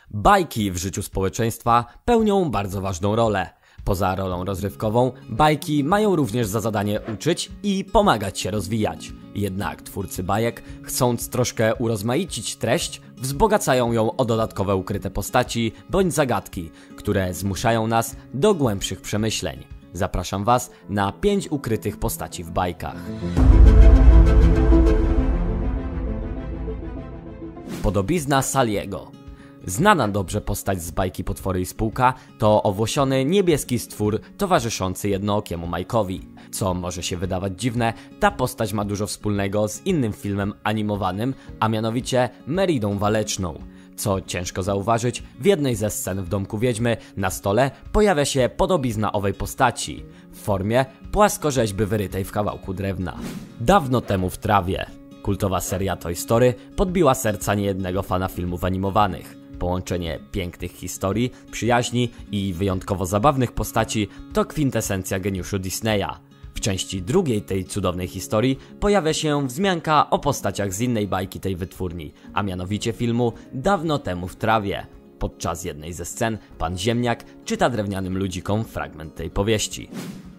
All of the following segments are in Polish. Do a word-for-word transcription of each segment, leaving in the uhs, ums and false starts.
Bajki w życiu społeczeństwa pełnią bardzo ważną rolę. Poza rolą rozrywkową, bajki mają również za zadanie uczyć i pomagać się rozwijać. Jednak twórcy bajek, chcąc troszkę urozmaicić treść, wzbogacają ją o dodatkowe ukryte postaci bądź zagadki, które zmuszają nas do głębszych przemyśleń. Zapraszam Was na pięć ukrytych postaci w bajkach. Podobizna Saliego. Znana dobrze postać z bajki Potwory i Spółka to owłosiony niebieski stwór towarzyszący jednookiemu Mike'owi. Co może się wydawać dziwne, ta postać ma dużo wspólnego z innym filmem animowanym, a mianowicie Meridą Waleczną. Co ciężko zauważyć, w jednej ze scen w Domku Wiedźmy na stole pojawia się podobizna owej postaci w formie płaskorzeźby wyrytej w kawałku drewna. Dawno temu w trawie. Kultowa seria Toy Story podbiła serca niejednego fana filmów animowanych. Połączenie pięknych historii, przyjaźni i wyjątkowo zabawnych postaci to kwintesencja geniuszu Disneya. W części drugiej tej cudownej historii pojawia się wzmianka o postaciach z innej bajki tej wytwórni, a mianowicie filmu Dawno temu w trawie. Podczas jednej ze scen pan Ziemniak czyta drewnianym ludzikom fragment tej powieści.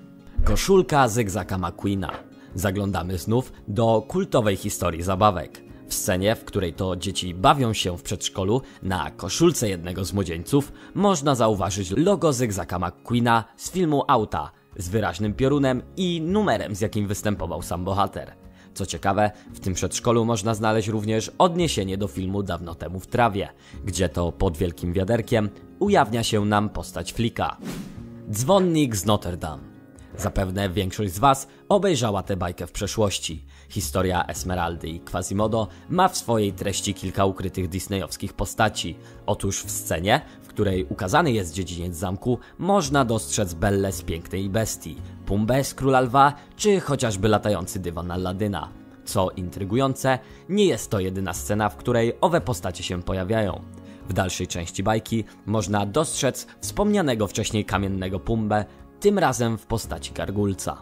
Koszulka Zygzaka McQueena. Zaglądamy znów do kultowej historii zabawek. W scenie, w której to dzieci bawią się w przedszkolu, na koszulce jednego z młodzieńców można zauważyć logo Zygzaka McQueena z filmu Auta, z wyraźnym piorunem i numerem, z jakim występował sam bohater. Co ciekawe, w tym przedszkolu można znaleźć również odniesienie do filmu Dawno temu w trawie, gdzie to pod wielkim wiaderkiem ujawnia się nam postać Flika. Dzwonnik z Notre Dame. Zapewne większość z Was obejrzała tę bajkę w przeszłości. Historia Esmeraldy i Quasimodo ma w swojej treści kilka ukrytych disneyowskich postaci. Otóż w scenie, w której ukazany jest dziedziniec zamku, można dostrzec Bellę z Pięknej Bestii, Pumbę z Króla Lwa, czy chociażby latający dywan Aladyna. Co intrygujące, nie jest to jedyna scena, w której owe postacie się pojawiają. W dalszej części bajki można dostrzec wspomnianego wcześniej kamiennego Pumbę, tym razem w postaci gargulca.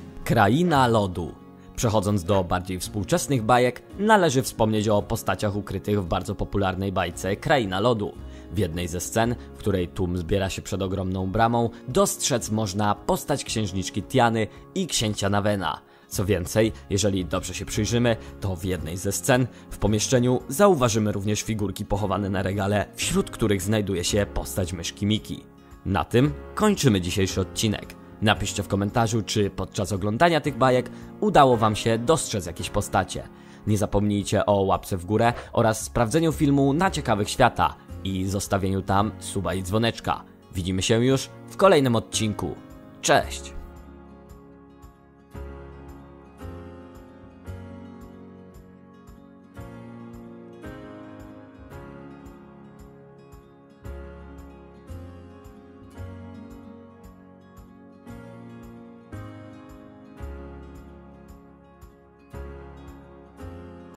Kraina Lodu. Przechodząc do bardziej współczesnych bajek, należy wspomnieć o postaciach ukrytych w bardzo popularnej bajce Kraina Lodu. W jednej ze scen, w której tłum zbiera się przed ogromną bramą, dostrzec można postać księżniczki Tiany i księcia Nawena. Co więcej, jeżeli dobrze się przyjrzymy, to w jednej ze scen w pomieszczeniu zauważymy również figurki pochowane na regale, wśród których znajduje się postać myszki Miki. Na tym kończymy dzisiejszy odcinek. Napiszcie w komentarzu, czy podczas oglądania tych bajek udało Wam się dostrzec jakieś postacie. Nie zapomnijcie o łapce w górę oraz sprawdzeniu filmu na Ciekawych Świata i zostawieniu tam suba i dzwoneczka. Widzimy się już w kolejnym odcinku. Cześć!